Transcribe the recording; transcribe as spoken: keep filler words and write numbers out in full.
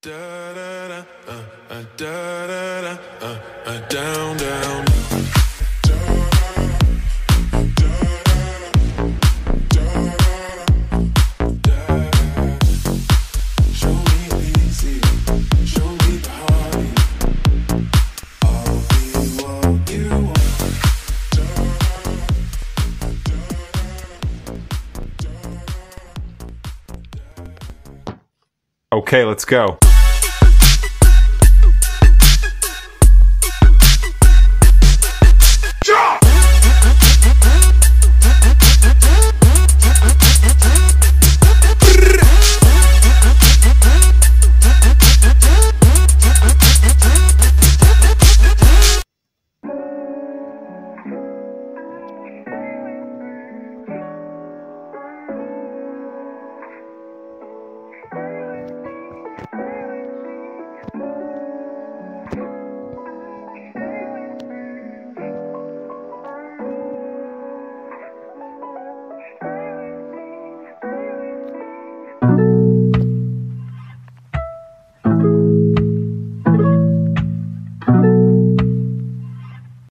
Da da da, uh, uh, da da da, uh, uh, down, down. Show me easy, show me party. I'll be what you want. Okay, let's go.